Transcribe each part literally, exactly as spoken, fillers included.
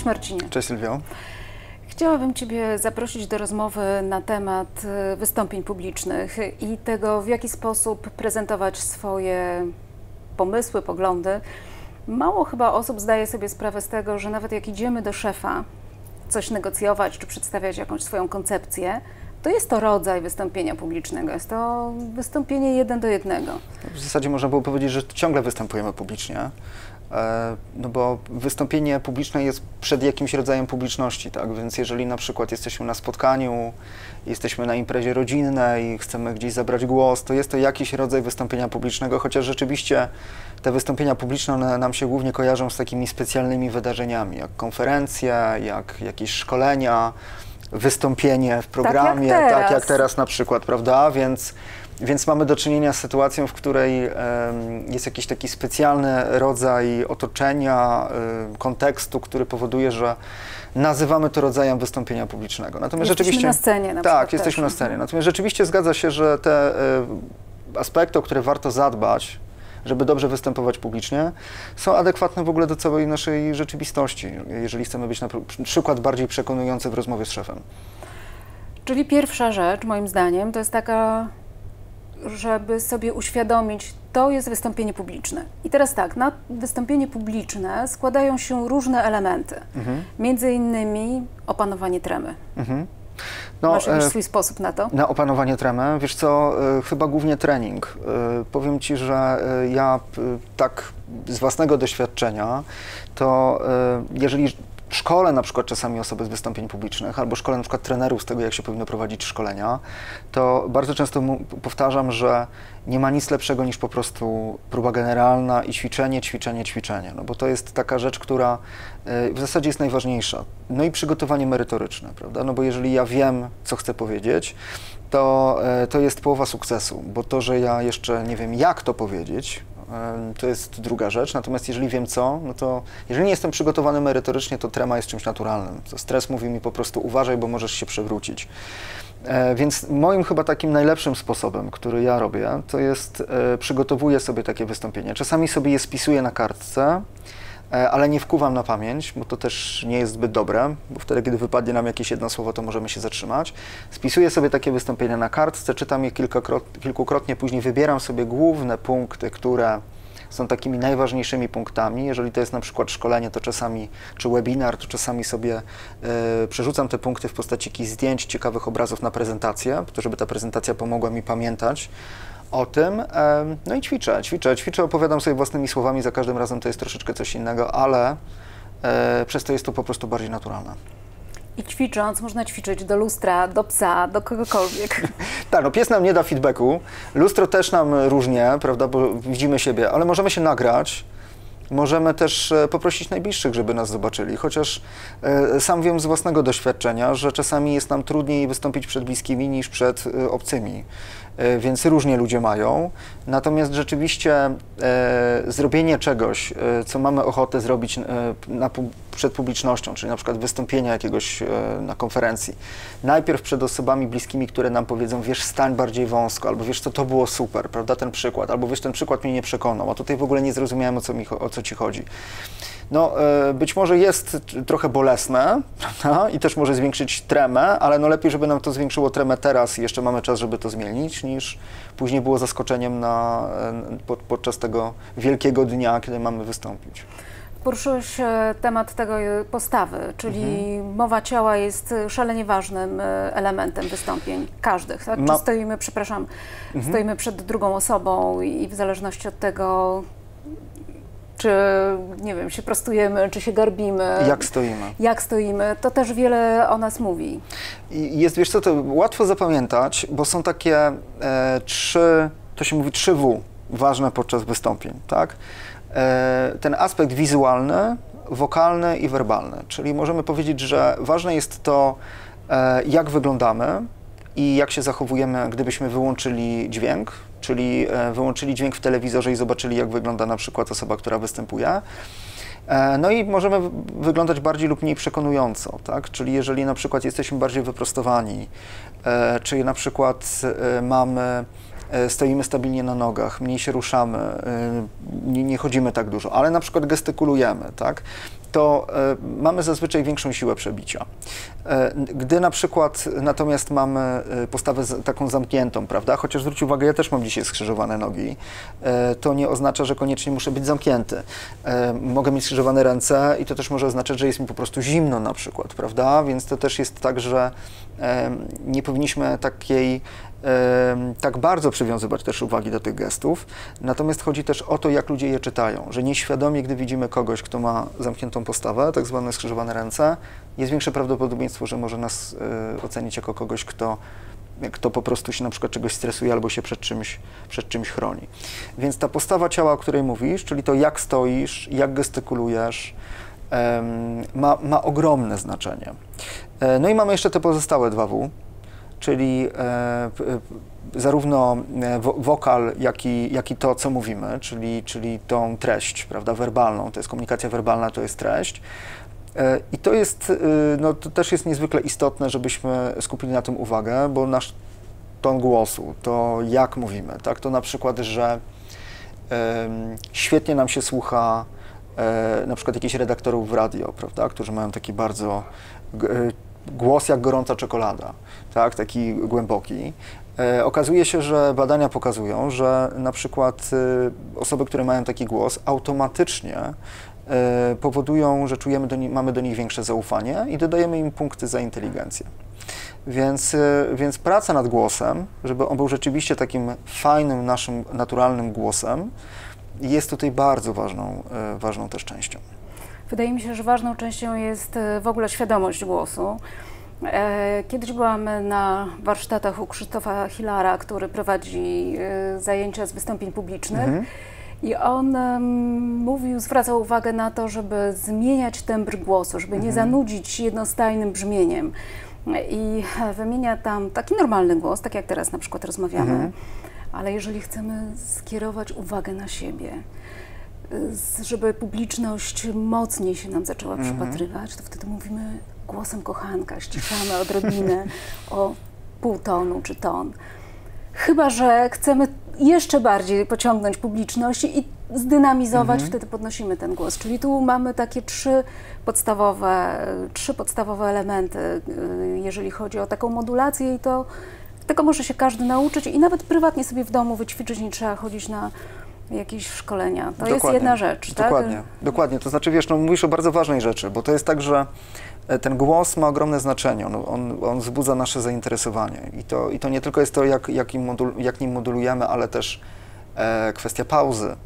Marcinie. Cześć Sylwio. Chciałabym Ciebie zaprosić do rozmowy na temat wystąpień publicznych i tego, w jaki sposób prezentować swoje pomysły, poglądy. Mało chyba osób zdaje sobie sprawę z tego, że nawet jak idziemy do szefa coś negocjować czy przedstawiać jakąś swoją koncepcję, to jest to rodzaj wystąpienia publicznego, jest to wystąpienie jeden do jednego. W zasadzie można było powiedzieć, że ciągle występujemy publicznie, no bo wystąpienie publiczne jest przed jakimś rodzajem publiczności, tak? Więc jeżeli na przykład jesteśmy na spotkaniu, jesteśmy na imprezie rodzinnej, chcemy gdzieś zabrać głos, to jest to jakiś rodzaj wystąpienia publicznego, chociaż rzeczywiście te wystąpienia publiczne one nam się głównie kojarzą z takimi specjalnymi wydarzeniami, jak konferencje, jak jakieś szkolenia, wystąpienie w programie, tak jak teraz, tak jak teraz na przykład, prawda? Więc, więc mamy do czynienia z sytuacją, w której um, jest jakiś taki specjalny rodzaj otoczenia, um, kontekstu, który powoduje, że nazywamy to rodzajem wystąpienia publicznego. Natomiast jesteśmy rzeczywiście, na scenie na tak, jesteśmy też. na scenie. Natomiast rzeczywiście zgadza się, że te um, aspekty, o które warto zadbać, żeby dobrze występować publicznie, są adekwatne w ogóle do całej naszej rzeczywistości, jeżeli chcemy być na przykład bardziej przekonujący w rozmowie z szefem. Czyli pierwsza rzecz, moim zdaniem, to jest taka, żeby sobie uświadomić, to jest wystąpienie publiczne. I teraz tak, na wystąpienie publiczne składają się różne elementy, mhm. między innymi opanowanie tremy. Mhm. No, Masz jakiś swój sposób na to? Na opanowanie tremy? Wiesz co, chyba głównie trening. Powiem Ci, że ja tak z własnego doświadczenia, to jeżeli szkolę na przykład czasami osoby z wystąpień publicznych, albo szkolę na przykład trenerów z tego, jak się powinno prowadzić szkolenia, to bardzo często powtarzam, że nie ma nic lepszego niż po prostu próba generalna i ćwiczenie, ćwiczenie, ćwiczenie. No bo to jest taka rzecz, która w zasadzie jest najważniejsza. No i przygotowanie merytoryczne, prawda? No bo jeżeli ja wiem, co chcę powiedzieć, to, to jest połowa sukcesu, bo to, że ja jeszcze nie wiem, jak to powiedzieć, to jest druga rzecz, natomiast jeżeli wiem co, no to jeżeli nie jestem przygotowany merytorycznie, to trema jest czymś naturalnym. To stres mówi mi po prostu uważaj, bo możesz się przewrócić. E, więc moim chyba takim najlepszym sposobem, który ja robię, to jest e, przygotowuję sobie takie wystąpienie. Czasami sobie je spisuję na kartce, e, ale nie wkuwam na pamięć, bo to też nie jest zbyt dobre, bo wtedy, kiedy wypadnie nam jakieś jedno słowo, to możemy się zatrzymać. Spisuję sobie takie wystąpienia na kartce, czytam je kilkakrotnie, kilkukrotnie, później wybieram sobie główne punkty, które są takimi najważniejszymi punktami. Jeżeli to jest na przykład szkolenie, to czasami, czy webinar, to czasami sobie y, przerzucam te punkty w postaci jakichś zdjęć, ciekawych obrazów na prezentację, po to, żeby ta prezentacja pomogła mi pamiętać o tym. Y, no i ćwiczę, ćwiczę, ćwiczę, opowiadam sobie własnymi słowami, za każdym razem to jest troszeczkę coś innego, ale y, przez to jest to po prostu bardziej naturalne. I ćwicząc można ćwiczyć do lustra, do psa, do kogokolwiek. Tak, no pies nam nie da feedbacku, lustro też nam różnie, prawda, bo widzimy siebie, ale możemy się nagrać, możemy też poprosić najbliższych, żeby nas zobaczyli, chociaż e, sam wiem z własnego doświadczenia, że czasami jest nam trudniej wystąpić przed bliskimi niż przed e, obcymi, e, więc różnie ludzie mają, natomiast rzeczywiście e, zrobienie czegoś, e, co mamy ochotę zrobić e, na, przed publicznością, czyli na przykład wystąpienia jakiegoś e, na konferencji, najpierw przed osobami bliskimi, które nam powiedzą, wiesz, stań bardziej wąsko, albo wiesz co, to było super, prawda, ten przykład, albo wiesz, ten przykład mnie nie przekonał, a tutaj w ogóle nie zrozumiałem, o co mi o co Ci chodzi. No, być może jest trochę bolesne, prawda? I też może zwiększyć tremę, ale no lepiej, żeby nam to zwiększyło tremę teraz i jeszcze mamy czas, żeby to zmienić, niż później było zaskoczeniem na, pod, podczas tego wielkiego dnia, kiedy mamy wystąpić. Poruszyłeś temat tego postawy, czyli mhm. mowa ciała jest szalenie ważnym elementem wystąpień każdych. Tak? Ma... Czy stoimy, przepraszam, mhm. stoimy przed drugą osobą i w zależności od tego, czy, nie wiem, się prostujemy, czy się garbimy. Jak stoimy. Jak stoimy, to też wiele o nas mówi. I jest, wiesz co, to łatwo zapamiętać, bo są takie e, trzy, to się mówi trzy W, ważne podczas wystąpień, tak? E, ten aspekt wizualny, wokalny i werbalny, czyli możemy powiedzieć, że ważne jest to, e, jak wyglądamy i jak się zachowujemy, gdybyśmy wyłączyli dźwięk, czyli wyłączyli dźwięk w telewizorze i zobaczyli, jak wygląda na przykład osoba, która występuje. No i możemy wyglądać bardziej lub mniej przekonująco, tak? Czyli jeżeli na przykład jesteśmy bardziej wyprostowani, czy na przykład mamy, stoimy stabilnie na nogach, mniej się ruszamy, nie, nie chodzimy tak dużo, ale na przykład gestykulujemy, tak? to e, mamy zazwyczaj większą siłę przebicia. E, gdy na przykład natomiast mamy e, postawę z, taką zamkniętą, prawda, chociaż zwróć uwagę, ja też mam dzisiaj skrzyżowane nogi, e, to nie oznacza, że koniecznie muszę być zamknięty. E, mogę mieć skrzyżowane ręce i to też może oznaczać, że jest mi po prostu zimno na przykład, prawda, więc to też jest tak, że e, nie powinniśmy takiej tak bardzo przywiązywać też uwagi do tych gestów, natomiast chodzi też o to, jak ludzie je czytają, że nieświadomie, gdy widzimy kogoś, kto ma zamkniętą postawę, tak zwane skrzyżowane ręce, jest większe prawdopodobieństwo, że może nas y, ocenić jako kogoś, kto, kto po prostu się na przykład czegoś stresuje albo się przed czymś, przed czymś chroni. Więc ta postawa ciała, o której mówisz, czyli to jak stoisz, jak gestykulujesz, ym, ma, ma ogromne znaczenie. E, no i mamy jeszcze te pozostałe dwa W, czyli e, zarówno wo, wokal, jak i, jak i to, co mówimy, czyli, czyli tą treść, prawda, werbalną, to jest komunikacja werbalna, to jest treść. E, I to jest, e, no to też jest niezwykle istotne, żebyśmy skupili na tym uwagę, bo nasz ton głosu, to jak mówimy, tak, to na przykład, że e, świetnie nam się słucha e, na przykład jakichś redaktorów w radio, prawda, którzy mają taki bardzo e, głos jak gorąca czekolada, tak, taki głęboki. E, okazuje się, że badania pokazują, że na przykład e, osoby, które mają taki głos, automatycznie e, powodują, że czujemy do ni- mamy do nich większe zaufanie i dodajemy im punkty za inteligencję. Więc, e, więc praca nad głosem, żeby on był rzeczywiście takim fajnym, naszym naturalnym głosem, jest tutaj bardzo ważną, e, ważną też częścią. Wydaje mi się, że ważną częścią jest w ogóle świadomość głosu. Kiedyś byłam na warsztatach u Krzysztofa Hilara, który prowadzi zajęcia z wystąpień publicznych. Mhm. I on um, mówił, zwracał uwagę na to, żeby zmieniać tembr głosu, żeby mhm. nie zanudzić jednostajnym brzmieniem. I wymienia tam taki normalny głos, tak jak teraz na przykład rozmawiamy, mhm. ale jeżeli chcemy skierować uwagę na siebie, żeby publiczność mocniej się nam zaczęła mm-hmm. przypatrywać, to wtedy mówimy głosem kochanka, ściszamy odrobinę o pół tonu czy ton. Chyba że chcemy jeszcze bardziej pociągnąć publiczność i zdynamizować, mm-hmm. wtedy podnosimy ten głos. Czyli tu mamy takie trzy podstawowe, trzy podstawowe elementy, jeżeli chodzi o taką modulację i to tego może się każdy nauczyć i nawet prywatnie sobie w domu wyćwiczyć, nie trzeba chodzić na jakieś szkolenia. To dokładnie, jest jedna rzecz, dokładnie, tak? Dokładnie, to znaczy, wiesz, no mówisz o bardzo ważnej rzeczy, bo to jest tak, że ten głos ma ogromne znaczenie, on, on, on wzbudza nasze zainteresowanie i to, i to nie tylko jest to, jak, jak, im modul, jak nim modulujemy, ale też e, kwestia pauzy.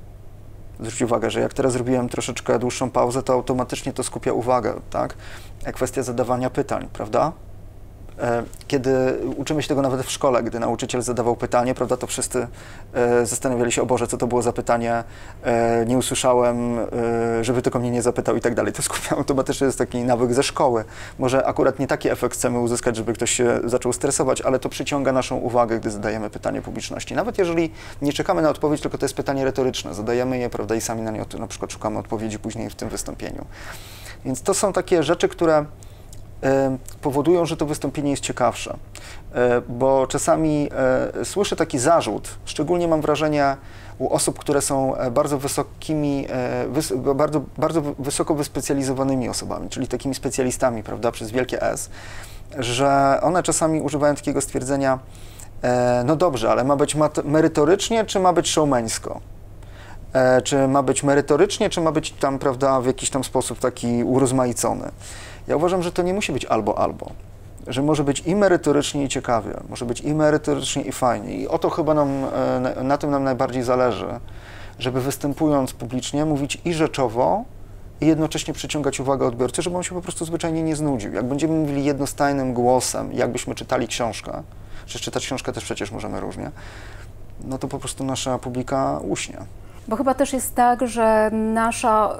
Zwróć uwagę, że jak teraz zrobiłem troszeczkę dłuższą pauzę, to automatycznie to skupia uwagę, tak? E, kwestia zadawania pytań, prawda? Kiedy uczymy się tego nawet w szkole, gdy nauczyciel zadawał pytanie, prawda, to wszyscy e, zastanawiali się, o Boże, co to było za pytanie, e, nie usłyszałem, e, żeby tylko mnie nie zapytał i tak dalej. To skupia automatycznie, jest taki nawyk ze szkoły. Może akurat nie taki efekt chcemy uzyskać, żeby ktoś się zaczął stresować, ale to przyciąga naszą uwagę, gdy zadajemy pytanie publiczności. Nawet jeżeli nie czekamy na odpowiedź, tylko to jest pytanie retoryczne, zadajemy je, prawda, i sami na nie na przykład szukamy odpowiedzi później w tym wystąpieniu. Więc to są takie rzeczy, które powodują, że to wystąpienie jest ciekawsze, bo czasami słyszę taki zarzut, szczególnie mam wrażenie u osób, które są bardzo wysokimi, wys, bardzo, bardzo wysoko wyspecjalizowanymi osobami, czyli takimi specjalistami, prawda, przez wielkie S, że one czasami używają takiego stwierdzenia, no dobrze, ale ma być merytorycznie, czy ma być showmeńsko? Czy ma być merytorycznie, czy ma być tam, prawda, w jakiś tam sposób taki urozmaicony? Ja uważam, że to nie musi być albo, albo. Że może być i merytorycznie, i ciekawie, może być i merytorycznie, i fajnie. I o to chyba nam, na tym nam najbardziej zależy, żeby występując publicznie mówić i rzeczowo, i jednocześnie przyciągać uwagę odbiorcy, żeby on się po prostu zwyczajnie nie znudził. Jak będziemy mówili jednostajnym głosem, jakbyśmy czytali książkę, czy czytać książkę też przecież możemy różnie, no to po prostu nasza publika uśnie. Bo chyba też jest tak, że nasza y,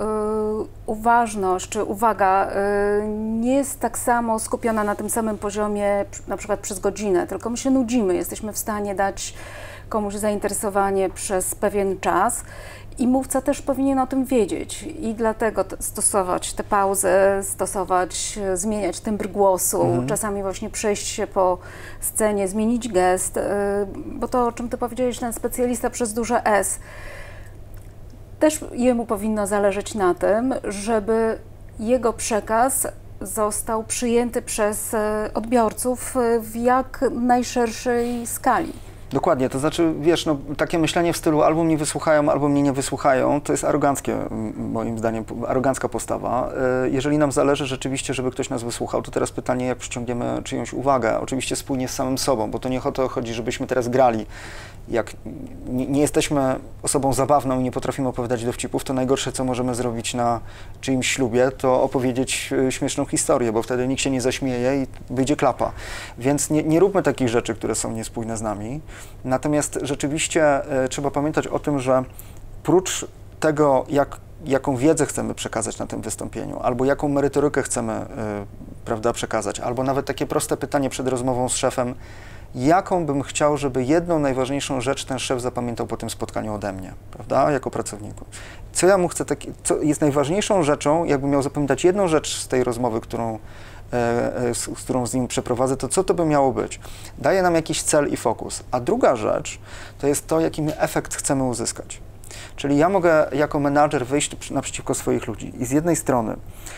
uważność czy uwaga y, nie jest tak samo skupiona na tym samym poziomie, na przykład przez godzinę, tylko my się nudzimy, jesteśmy w stanie dać komuś zainteresowanie przez pewien czas i mówca też powinien o tym wiedzieć i dlatego stosować te pauzy, stosować, zmieniać tembr głosu, mhm. czasami właśnie przejść się po scenie, zmienić gest, y, bo to, o czym ty powiedziałeś, ten specjalista przez duże S, też jemu powinno zależeć na tym, żeby jego przekaz został przyjęty przez odbiorców w jak najszerszej skali. Dokładnie, to znaczy, wiesz, no, takie myślenie w stylu albo mnie wysłuchają, albo mnie nie wysłuchają, to jest aroganckie, moim zdaniem, arogancka postawa. Jeżeli nam zależy rzeczywiście, żeby ktoś nas wysłuchał, to teraz pytanie, jak przyciągniemy czyjąś uwagę, oczywiście spójnie z samym sobą, bo to nie o to chodzi, żebyśmy teraz grali. Jak nie, nie jesteśmy osobą zabawną i nie potrafimy opowiadać dowcipów, to najgorsze, co możemy zrobić na czyimś ślubie, to opowiedzieć śmieszną historię, bo wtedy nikt się nie zaśmieje i wyjdzie klapa. Więc nie, nie róbmy takich rzeczy, które są niespójne z nami. Natomiast rzeczywiście y, trzeba pamiętać o tym, że prócz tego, jak, jaką wiedzę chcemy przekazać na tym wystąpieniu, albo jaką merytorykę chcemy y, prawda, przekazać, albo nawet takie proste pytanie przed rozmową z szefem, jaką bym chciał, żeby jedną najważniejszą rzecz ten szef zapamiętał po tym spotkaniu ode mnie, prawda, jako pracowniku. Co ja mu chcę, taki, co jest najważniejszą rzeczą, jakbym miał zapamiętać jedną rzecz z tej rozmowy, którą, e, z, z którą z nim przeprowadzę, to co to by miało być? Daje nam jakiś cel i fokus. A druga rzecz to jest to, jaki my efekt chcemy uzyskać. Czyli ja mogę jako menadżer wyjść naprzeciwko swoich ludzi i z jednej strony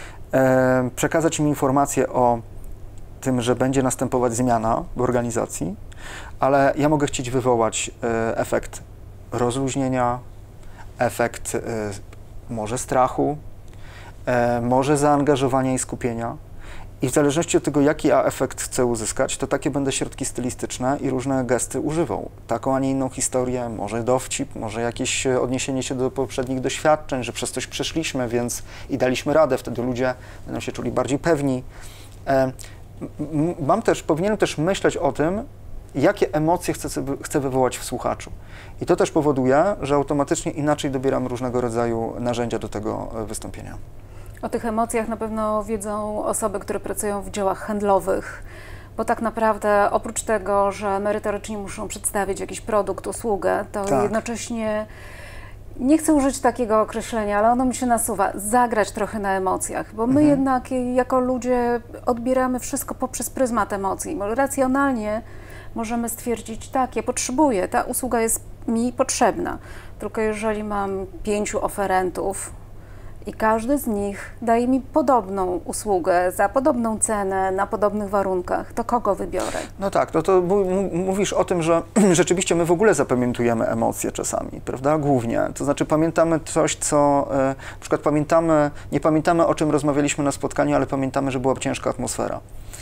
e, przekazać im informację o tym, że będzie następować zmiana w organizacji, ale ja mogę chcieć wywołać e, efekt rozluźnienia, efekt e, może strachu, e, może zaangażowania i skupienia. I w zależności od tego, jaki ja efekt chcę uzyskać, to takie będę środki stylistyczne i różne gesty używał. Taką, a nie inną historię, może dowcip, może jakieś odniesienie się do poprzednich doświadczeń, że przez coś przeszliśmy, więc i daliśmy radę, wtedy ludzie będą się czuli bardziej pewni. E, Mam też, powinienem też myśleć o tym, jakie emocje chcę, chcę wywołać w słuchaczu. I to też powoduje, że automatycznie inaczej dobieram różnego rodzaju narzędzia do tego wystąpienia. O tych emocjach na pewno wiedzą osoby, które pracują w działach handlowych, bo tak naprawdę oprócz tego, że merytorycznie muszą przedstawić jakiś produkt, usługę, to tak. jednocześnie, nie chcę użyć takiego określenia, ale ono mi się nasuwa, zagrać trochę na emocjach, bo my mhm. jednak jako ludzie odbieramy wszystko poprzez pryzmat emocji. Racjonalnie możemy stwierdzić, tak, ja potrzebuję, ta usługa jest mi potrzebna, tylko jeżeli mam pięciu oferentów i każdy z nich daje mi podobną usługę za podobną cenę, na podobnych warunkach, to kogo wybiorę? No tak, no to mówisz o tym, że rzeczywiście my w ogóle zapamiętujemy emocje czasami, prawda, głównie. To znaczy pamiętamy coś, co, na przykład pamiętamy, nie pamiętamy, o czym rozmawialiśmy na spotkaniu, ale pamiętamy, że była ciężka atmosfera.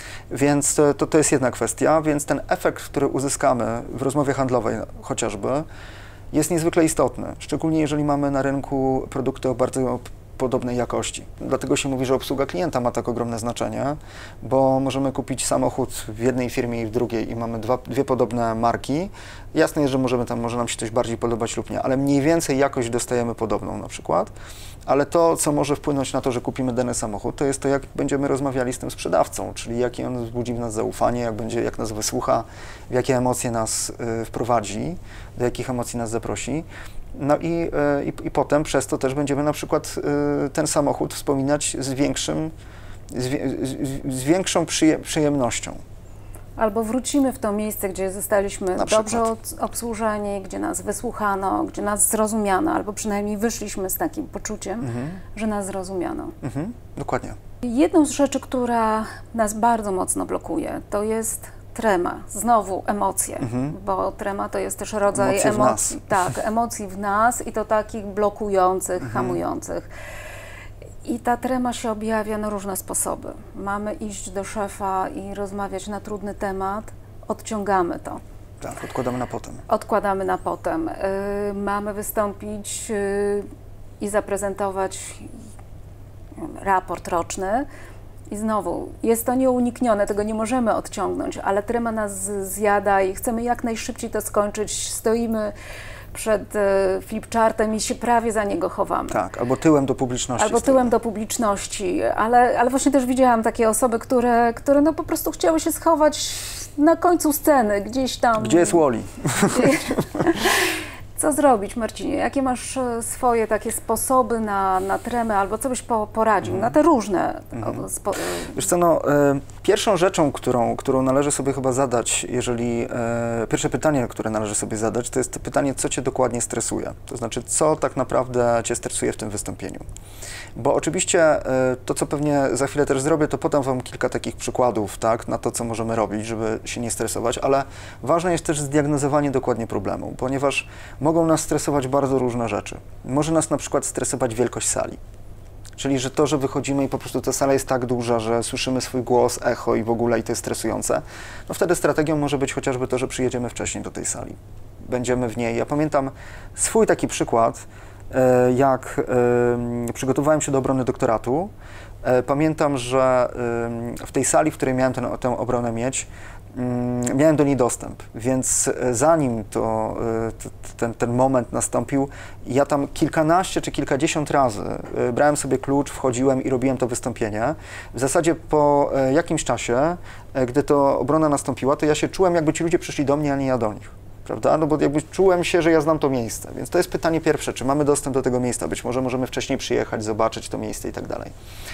Więc to, to jest jedna kwestia, więc ten efekt, który uzyskamy w rozmowie handlowej chociażby, jest niezwykle istotny, szczególnie jeżeli mamy na rynku produkty o bardzo podobnej jakości. Dlatego się mówi, że obsługa klienta ma tak ogromne znaczenie, bo możemy kupić samochód w jednej firmie i w drugiej i mamy dwa, dwie podobne marki. Jasne jest, że możemy tam, może nam się coś bardziej podobać lub nie, ale mniej więcej jakość dostajemy podobną na przykład. Ale to, co może wpłynąć na to, że kupimy dany samochód, to jest to, jak będziemy rozmawiali z tym sprzedawcą, czyli jaki on wzbudzi w nas zaufanie, jak, będzie, jak nas wysłucha, w jakie emocje nas y, wprowadzi, do jakich emocji nas zaprosi. No i, y, i potem przez to też będziemy na przykład y, ten samochód wspominać z, większym, z, z, z większą przyje, przyjemnością. Albo wrócimy w to miejsce, gdzie zostaliśmy dobrze obsłużeni, gdzie nas wysłuchano, gdzie nas zrozumiano, albo przynajmniej wyszliśmy z takim poczuciem, mhm. że nas zrozumiano. Mhm. Dokładnie. Jedną z rzeczy, która nas bardzo mocno blokuje, to jest trema. Znowu emocje, mhm. bo trema to jest też rodzaj emocje emocji, tak, emocji w nas i to takich blokujących, mhm. hamujących. I ta trema się objawia na różne sposoby. Mamy iść do szefa i rozmawiać na trudny temat, odciągamy to. Tak, odkładamy na potem. Odkładamy na potem. Yy, mamy wystąpić yy, i zaprezentować yy, raport roczny. I znowu, jest to nieuniknione, tego nie możemy odciągnąć, ale trema nas zjada i chcemy jak najszybciej to skończyć. Stoimy przed y, flipchartem i się prawie za niego chowamy. Tak, albo tyłem do publiczności. Albo tyłem do publiczności, ale, ale właśnie też widziałam takie osoby, które, które no po prostu chciały się schować na końcu sceny, gdzieś tam. Gdzie jest Wall-E? Co zrobić, Marcinie? Jakie masz swoje takie sposoby na, na tremę, albo co byś po, poradził mm. na te różne... Mm. Spo... Wiesz co, no, e, pierwszą rzeczą, którą, którą należy sobie chyba zadać, jeżeli... E, pierwsze pytanie, które należy sobie zadać, to jest to pytanie, co cię dokładnie stresuje. To znaczy, co tak naprawdę cię stresuje w tym wystąpieniu. Bo oczywiście e, to, co pewnie za chwilę też zrobię, to podam wam kilka takich przykładów, tak, na to, co możemy robić, żeby się nie stresować, ale ważne jest też zdiagnozowanie dokładnie problemu, ponieważ mogą nas stresować bardzo różne rzeczy. Może nas na przykład stresować wielkość sali. Czyli, że to, że wychodzimy i po prostu ta sala jest tak duża, że słyszymy swój głos, echo i w ogóle i to jest stresujące, no wtedy strategią może być chociażby to, że przyjedziemy wcześniej do tej sali. Będziemy w niej. Ja pamiętam swój taki przykład, jak przygotowywałem się do obrony doktoratu. Pamiętam, że w tej sali, w której miałem ten, tę obronę mieć, miałem do niej dostęp, więc zanim to, ten, ten moment nastąpił, ja tam kilkanaście czy kilkadziesiąt razy brałem sobie klucz, wchodziłem i robiłem to wystąpienie. W zasadzie po jakimś czasie, gdy to obrona nastąpiła, to ja się czułem, jakby ci ludzie przyszli do mnie, a nie ja do nich. Prawda? No bo jakby czułem się, że ja znam to miejsce, więc to jest pytanie pierwsze, czy mamy dostęp do tego miejsca, być może możemy wcześniej przyjechać, zobaczyć to miejsce i tak dalej.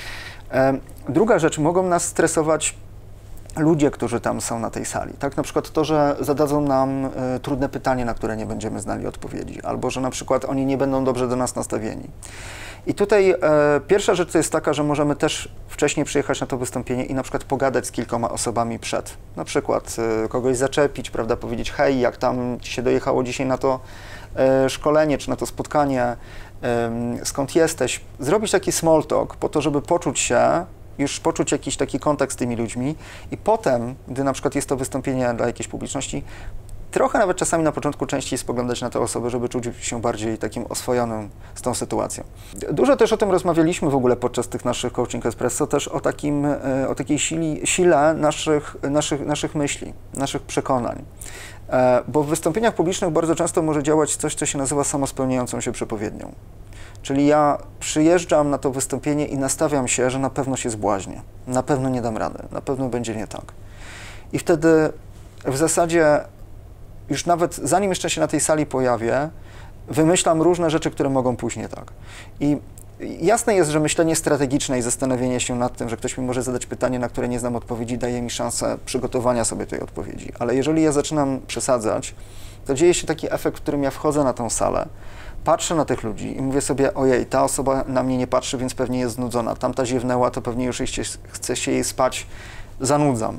Druga rzecz, mogą nas stresować ludzie, którzy tam są na tej sali, tak? Na przykład to, że zadadzą nam y, trudne pytanie, na które nie będziemy znali odpowiedzi, albo że na przykład oni nie będą dobrze do nas nastawieni. I tutaj e, pierwsza rzecz to jest taka, że możemy też wcześniej przyjechać na to wystąpienie i na przykład pogadać z kilkoma osobami przed. Na przykład e, kogoś zaczepić, prawda, powiedzieć, hej, jak tam ci się dojechało dzisiaj na to e, szkolenie, czy na to spotkanie, e, skąd jesteś. Zrobić taki small talk po to, żeby poczuć się, już poczuć jakiś taki kontakt z tymi ludźmi i potem, gdy na przykład jest to wystąpienie dla jakiejś publiczności, trochę nawet czasami na początku częściej spoglądać na te osoby, żeby czuć się bardziej takim oswojonym z tą sytuacją. Dużo też o tym rozmawialiśmy w ogóle podczas tych naszych Coaching Espresso, też o, takim, o takiej sili, sile naszych, naszych, naszych myśli, naszych przekonań. Bo w wystąpieniach publicznych bardzo często może działać coś, co się nazywa samospełniającą się przepowiednią. Czyli ja przyjeżdżam na to wystąpienie i nastawiam się, że na pewno się zbłaźnię, na pewno nie dam rady, na pewno będzie nie tak. I wtedy w zasadzie już nawet zanim jeszcze się na tej sali pojawię, wymyślam różne rzeczy, które mogą pójść nie tak. I jasne jest, że myślenie strategiczne i zastanowienie się nad tym, że ktoś mi może zadać pytanie, na które nie znam odpowiedzi, daje mi szansę przygotowania sobie tej odpowiedzi. Ale jeżeli ja zaczynam przesadzać, to dzieje się taki efekt, w którym ja wchodzę na tą salę, patrzę na tych ludzi i mówię sobie, ojej, ta osoba na mnie nie patrzy, więc pewnie jest znudzona. Tamta ziewnęła, to pewnie już chce się jej spać, zanudzam.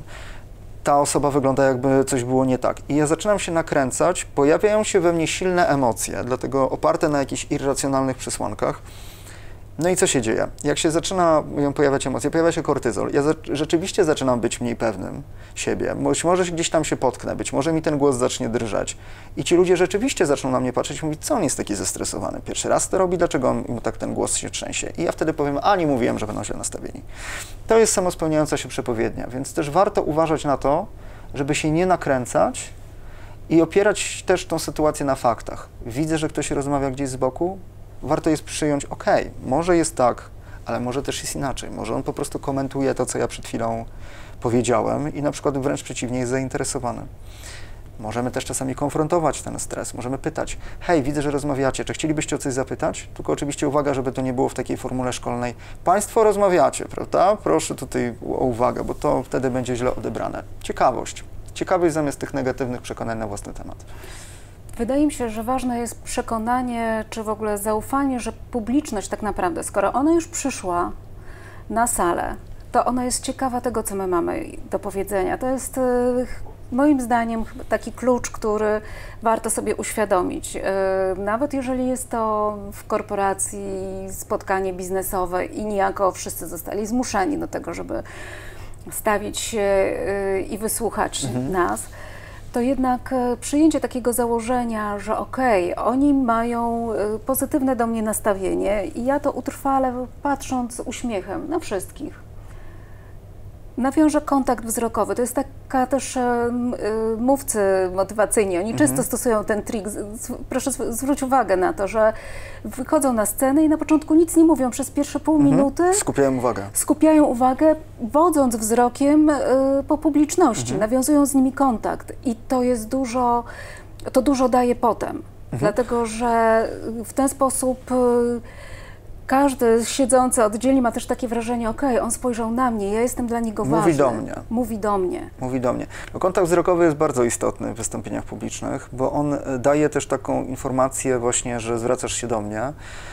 Ta osoba wygląda, jakby coś było nie tak. I ja zaczynam się nakręcać, pojawiają się we mnie silne emocje, dlatego oparte na jakichś irracjonalnych przesłankach. No i co się dzieje? Jak się zaczynają pojawiać emocje, pojawia się kortyzol. Ja za rzeczywiście zaczynam być mniej pewnym siebie. Być może gdzieś tam się potknę, być może mi ten głos zacznie drżeć. I ci ludzie rzeczywiście zaczną na mnie patrzeć i mówić, co on jest taki zestresowany. Pierwszy raz to robi, dlaczego mu tak ten głos się trzęsie? I ja wtedy powiem, a nie mówiłem, że będą źle nastawieni. To jest samospełniająca się przepowiednia, więc też warto uważać na to, żeby się nie nakręcać i opierać też tą sytuację na faktach. Widzę, że ktoś rozmawia gdzieś z boku, warto jest przyjąć, ok, może jest tak, ale może też jest inaczej. Może on po prostu komentuje to, co ja przed chwilą powiedziałem i na przykład wręcz przeciwnie jest zainteresowany. Możemy też czasami konfrontować ten stres, możemy pytać, hej, widzę, że rozmawiacie, czy chcielibyście o coś zapytać? Tylko oczywiście uwaga, żeby to nie było w takiej formule szkolnej. Państwo rozmawiacie, prawda? Proszę tutaj o uwagę, bo to wtedy będzie źle odebrane. Ciekawość. Ciekawość zamiast tych negatywnych przekonań na własny temat. Wydaje mi się, że ważne jest przekonanie, czy w ogóle zaufanie, że publiczność tak naprawdę, skoro ona już przyszła na salę, to ona jest ciekawa tego, co my mamy do powiedzenia. To jest moim zdaniem taki klucz, który warto sobie uświadomić. Nawet jeżeli jest to w korporacji spotkanie biznesowe i niejako wszyscy zostali zmuszeni do tego, żeby stawić się i wysłuchać mhm. nas, to jednak przyjęcie takiego założenia, że okej, okay, oni mają pozytywne do mnie nastawienie i ja to utrwalę, patrząc z uśmiechem na wszystkich. Nawiążę kontakt wzrokowy. To jest taka też e, mówcy motywacyjni. Oni mhm. często stosują ten trik. Proszę zwróć uwagę na to, że wychodzą na scenę i na początku nic nie mówią. Przez pierwsze pół mhm. minuty skupiają uwagę. Skupiają uwagę, wodząc wzrokiem e, po publiczności. Mhm. Nawiązują z nimi kontakt. I to jest dużo, to dużo daje potem. Mhm. Dlatego, że w ten sposób każdy siedzący oddzielnie ma też takie wrażenie, okej, okay, on spojrzał na mnie, ja jestem dla niego ważny. Mówi do mnie. Mówi do mnie. Mówi do mnie. No, kontakt wzrokowy jest bardzo istotny w wystąpieniach publicznych, bo on daje też taką informację właśnie, że zwracasz się do mnie.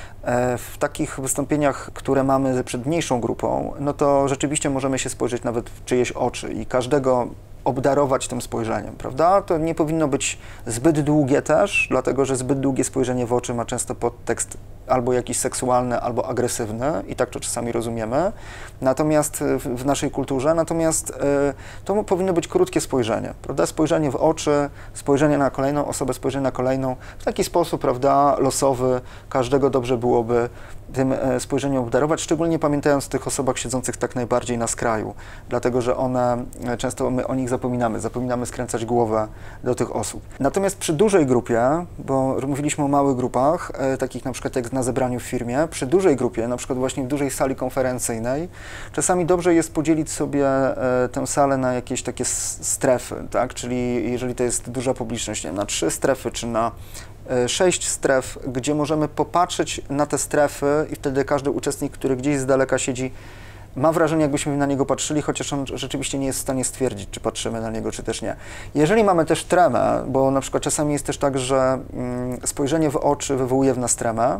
W takich wystąpieniach, które mamy przed mniejszą grupą, no to rzeczywiście możemy się spojrzeć nawet w czyjeś oczy i każdego obdarować tym spojrzeniem, prawda? To nie powinno być zbyt długie też, dlatego że zbyt długie spojrzenie w oczy ma często podtekst albo jakiś seksualny, albo agresywny i tak to czasami rozumiemy. Natomiast w, w naszej kulturze, natomiast y, to powinno być krótkie spojrzenie, prawda? Spojrzenie w oczy, spojrzenie na kolejną osobę, spojrzenie na kolejną, w taki sposób, prawda, losowy, każdego dobrze byłoby tym spojrzeniem obdarować, szczególnie pamiętając o tych osobach siedzących tak najbardziej na skraju, dlatego że one, często my o nich zapominamy, zapominamy skręcać głowę do tych osób. Natomiast przy dużej grupie, bo mówiliśmy o małych grupach, takich na przykład jak na zebraniu w firmie, przy dużej grupie, na przykład właśnie w dużej sali konferencyjnej, czasami dobrze jest podzielić sobie tę salę na jakieś takie strefy, tak? Czyli jeżeli to jest duża publiczność, nie wiem, na trzy strefy czy na sześć stref, gdzie możemy popatrzeć na te strefy i wtedy każdy uczestnik, który gdzieś z daleka siedzi, ma wrażenie, jakbyśmy na niego patrzyli, chociaż on rzeczywiście nie jest w stanie stwierdzić, czy patrzymy na niego, czy też nie. Jeżeli mamy też tremę, bo na przykład czasami jest też tak, że mm, spojrzenie w oczy wywołuje w nas tremę,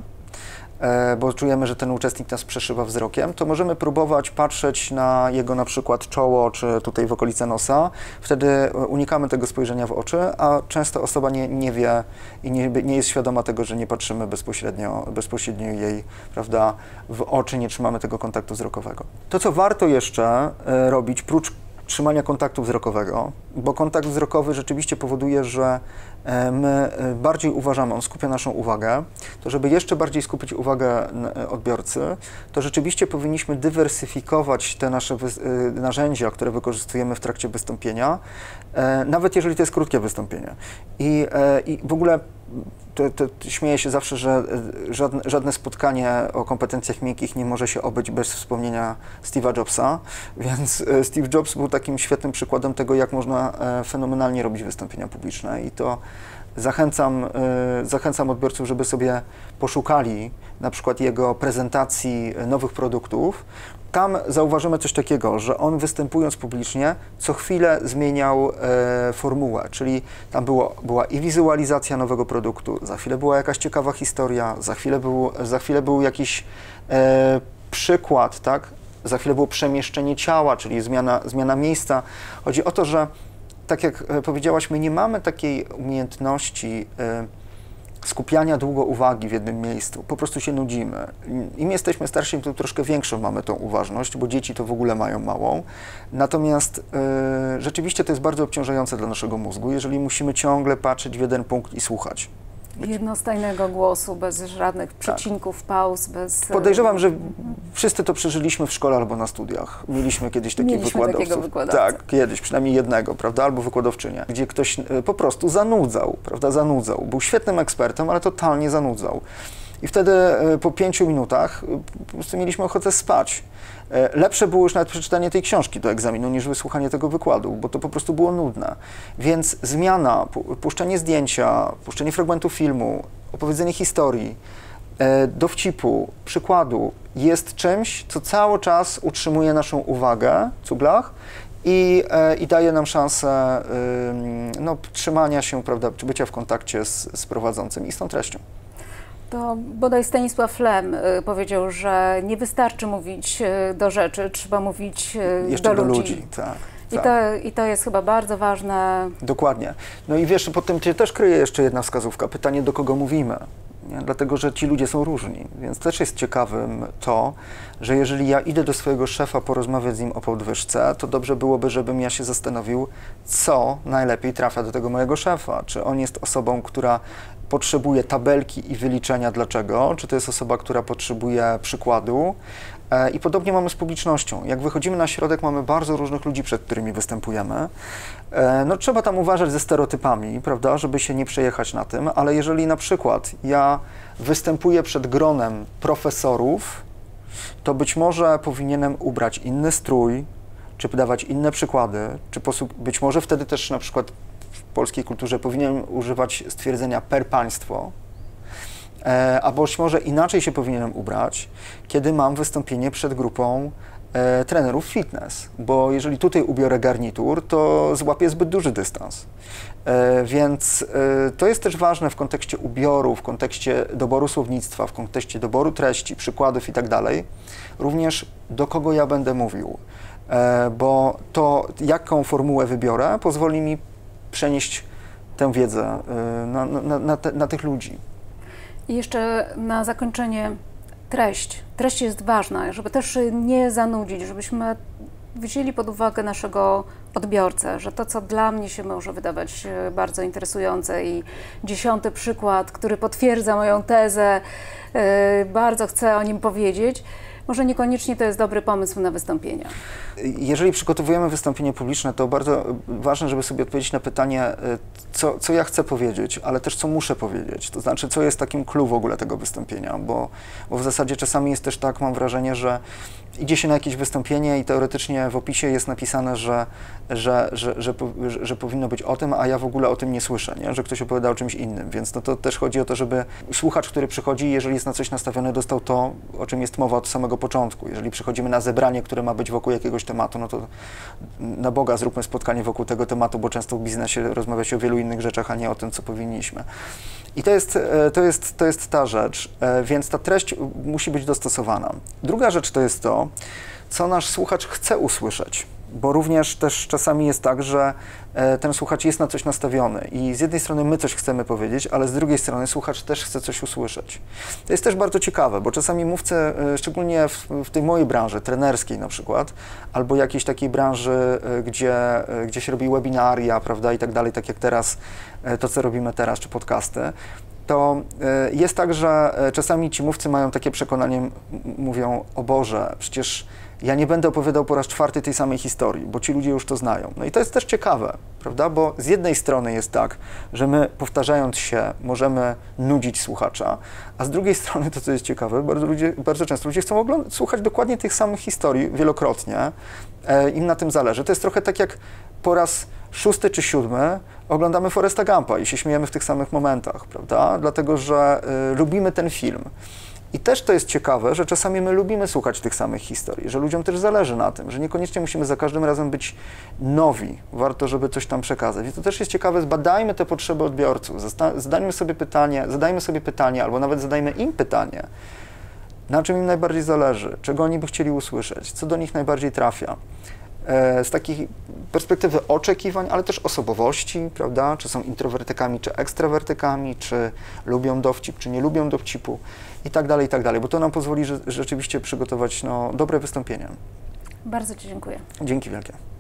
bo czujemy, że ten uczestnik nas przeszywa wzrokiem, to możemy próbować patrzeć na jego na przykład czoło, czy tutaj w okolice nosa. Wtedy unikamy tego spojrzenia w oczy, a często osoba nie, nie wie i nie, nie jest świadoma tego, że nie patrzymy bezpośrednio, bezpośrednio jej, prawda, w oczy, nie trzymamy tego kontaktu wzrokowego. To, co warto jeszcze robić, prócz trzymania kontaktu wzrokowego, bo kontakt wzrokowy rzeczywiście powoduje, że my bardziej uważamy, on skupia naszą uwagę, to żeby jeszcze bardziej skupić uwagę odbiorcy, to rzeczywiście powinniśmy dywersyfikować te nasze narzędzia, które wykorzystujemy w trakcie wystąpienia, nawet jeżeli to jest krótkie wystąpienie. I, i w ogóle to, to śmieję się zawsze, że żadne, żadne spotkanie o kompetencjach miękkich nie może się obyć bez wspomnienia Steve'a Jobsa, więc Steve Jobs był takim świetnym przykładem tego, jak można fenomenalnie robić wystąpienia publiczne i to zachęcam, zachęcam odbiorców, żeby sobie poszukali na przykład jego prezentacji nowych produktów. Tam zauważymy coś takiego, że on występując publicznie co chwilę zmieniał e, formułę, czyli tam było, była i wizualizacja nowego produktu, za chwilę była jakaś ciekawa historia, za chwilę był, za chwilę był jakiś e, przykład, tak? Za chwilę było przemieszczenie ciała, czyli zmiana, zmiana miejsca. Chodzi o to, że tak jak powiedziałaś, my nie mamy takiej umiejętności e, skupiania długo uwagi w jednym miejscu, po prostu się nudzimy. Im jesteśmy starsi, to troszkę większą mamy tą uważność, bo dzieci to w ogóle mają małą. Natomiast y, rzeczywiście to jest bardzo obciążające dla naszego mózgu, jeżeli musimy ciągle patrzeć w jeden punkt i słuchać. Jednostajnego głosu, bez żadnych przecinków, tak. pauz, bez... Podejrzewam, że wszyscy to przeżyliśmy w szkole albo na studiach. Mieliśmy kiedyś takich Mieliśmy wykładowców. wykładowcę. Tak, kiedyś, przynajmniej jednego, prawda, albo wykładowczynię, gdzie ktoś po prostu zanudzał, prawda, zanudzał. Był świetnym ekspertem, ale totalnie zanudzał. I wtedy po pięciu minutach po prostu mieliśmy ochotę spać. Lepsze było już nawet przeczytanie tej książki do egzaminu, niż wysłuchanie tego wykładu, bo to po prostu było nudne. Więc zmiana, puszczenie zdjęcia, puszczenie fragmentu filmu, opowiedzenie historii, dowcipu, przykładu jest czymś, co cały czas utrzymuje naszą uwagę, cuglach, i, i daje nam szansę no, trzymania się, prawda, czy bycia w kontakcie z, z prowadzącym i z tą treścią. To bodaj Stanisław Lem powiedział, że nie wystarczy mówić do rzeczy, trzeba mówić Jeszcze do, do ludzi. ludzi. Tak, I, tak. to, I to jest chyba bardzo ważne. Dokładnie. No i wiesz, potem się też kryje jeszcze jedna wskazówka, pytanie, do kogo mówimy. Nie? Dlatego, że ci ludzie są różni, więc też jest ciekawym to, że jeżeli ja idę do swojego szefa porozmawiać z nim o podwyżce, to dobrze byłoby, żebym ja się zastanowił, co najlepiej trafia do tego mojego szefa. Czy on jest osobą, która potrzebuje tabelki i wyliczenia dlaczego, czy to jest osoba, która potrzebuje przykładu. E, I podobnie mamy z publicznością. Jak wychodzimy na środek, mamy bardzo różnych ludzi, przed którymi występujemy. E, no trzeba tam uważać ze stereotypami, prawda, żeby się nie przejechać na tym, ale jeżeli na przykład ja występuję przed gronem profesorów, to być może powinienem ubrać inny strój, czy podawać inne przykłady, czy być może wtedy też na przykład w polskiej kulturze powinienem używać stwierdzenia per państwo, a być może inaczej się powinienem ubrać, kiedy mam wystąpienie przed grupą e, trenerów fitness, bo jeżeli tutaj ubiorę garnitur, to złapię zbyt duży dystans. E, więc e, to jest też ważne w kontekście ubioru, w kontekście doboru słownictwa, w kontekście doboru treści, przykładów i tak dalej, również do kogo ja będę mówił, e, bo to, jaką formułę wybiorę, pozwoli mi przenieść tę wiedzę e, na, na, na, te, na tych ludzi. I jeszcze na zakończenie treść. Treść jest ważna, żeby też nie zanudzić, żebyśmy wzięli pod uwagę naszego odbiorcę, że to, co dla mnie się może wydawać bardzo interesujące i dziesiąty przykład, który potwierdza moją tezę, bardzo chcę o nim powiedzieć, może niekoniecznie to jest dobry pomysł na wystąpienia. Jeżeli przygotowujemy wystąpienie publiczne, to bardzo ważne, żeby sobie odpowiedzieć na pytanie, co, co ja chcę powiedzieć, ale też co muszę powiedzieć. To znaczy, co jest takim clue w ogóle tego wystąpienia, bo, bo w zasadzie czasami jest też tak, mam wrażenie, że idzie się na jakieś wystąpienie i teoretycznie w opisie jest napisane, że, że, że, że, że, że powinno być o tym, a ja w ogóle o tym nie słyszę, nie? Że ktoś opowiada o czymś innym, więc no to też chodzi o to, żeby słuchacz, który przychodzi, jeżeli jest na coś nastawiony, dostał to, o czym jest mowa od samego początku. Jeżeli przychodzimy na zebranie, które ma być wokół jakiegoś tematu, no to na Boga zróbmy spotkanie wokół tego tematu, bo często w biznesie rozmawia się o wielu innych rzeczach, a nie o tym, co powinniśmy. I to jest, to jest, to jest ta rzecz, więc ta treść musi być dostosowana. Druga rzecz to jest to, co nasz słuchacz chce usłyszeć, bo również też czasami jest tak, że ten słuchacz jest na coś nastawiony i z jednej strony my coś chcemy powiedzieć, ale z drugiej strony słuchacz też chce coś usłyszeć. To jest też bardzo ciekawe, bo czasami mówcy, szczególnie w, w tej mojej branży, trenerskiej na przykład, albo jakiejś takiej branży, gdzie, gdzie się robi webinaria, prawda, i tak dalej, tak jak teraz, to co robimy teraz, czy podcasty, to jest tak, że czasami ci mówcy mają takie przekonanie, mówią, o Boże, przecież ja nie będę opowiadał po raz czwarty tej samej historii, bo ci ludzie już to znają. No i to jest też ciekawe, prawda, bo z jednej strony jest tak, że my powtarzając się możemy nudzić słuchacza, a z drugiej strony to, co jest ciekawe, bardzo, ludzie, bardzo często ludzie chcą słuchać dokładnie tych samych historii wielokrotnie, e, im na tym zależy. To jest trochę tak jak po raz szósty czy siódmy oglądamy Foresta Gumpa i się śmiejemy w tych samych momentach, prawda, dlatego, że y, lubimy ten film. I też to jest ciekawe, że czasami my lubimy słuchać tych samych historii, że ludziom też zależy na tym, że niekoniecznie musimy za każdym razem być nowi, warto, żeby coś tam przekazać. I to też jest ciekawe, zbadajmy te potrzeby odbiorców, zadajmy sobie pytanie, zadajmy sobie pytanie, albo nawet zadajmy im pytanie, na czym im najbardziej zależy, czego oni by chcieli usłyszeć, co do nich najbardziej trafia. Z takiej perspektywy oczekiwań, ale też osobowości, prawda, czy są introwertykami, czy ekstrawertykami, czy lubią dowcip, czy nie lubią dowcipu i tak dalej, i tak dalej, bo to nam pozwoli rzeczywiście przygotować no, dobre wystąpienie. Bardzo Ci dziękuję. Dzięki wielkie.